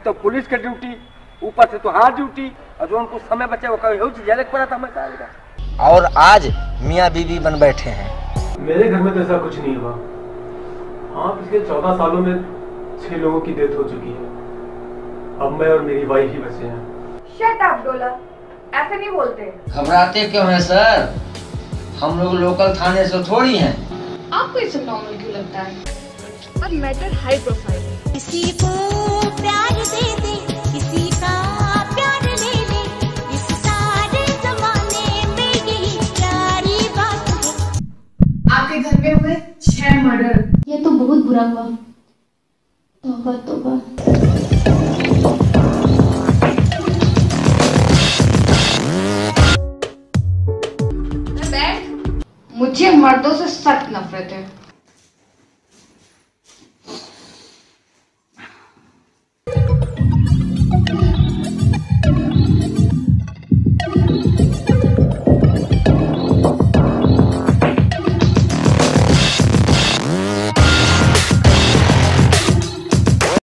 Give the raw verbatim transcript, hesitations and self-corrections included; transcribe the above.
तो पुलिस की ड्यूटी, ऊपर से तुहार ड्यूटी, और जो उनको समय बचे वो कहीं जेल पड़ा था मैं कहा। और आज मियाँ बीवी बन बैठे हैं। मेरे घर में तो ऐसा कुछ नहीं हुआ। हाँ, पिछले चौदह सालों में छह लोगों की डेथ हो चुकी है। अब मैं और मेरी वाइफ ही बचे हैं। शट अप डोला, ऐसे नहीं बोलते। घबराते क्यों हैं सर? हम लोग लोकल थाने से थोड़ी हैं। आपको ये सब नॉर्मल क्यों लगता है? अब मैटर हाई प्रोफाइल है। किसी को प्यार दे दे, किसी का प्यार ले ले, इस सारे जमाने में यही प्यारी बात है। आपके घर में हुए छह मर्डर, ये तो बहुत बुरा हुआ। तौबा तौबा। मुझे मर्दों से सख्त नफरत है।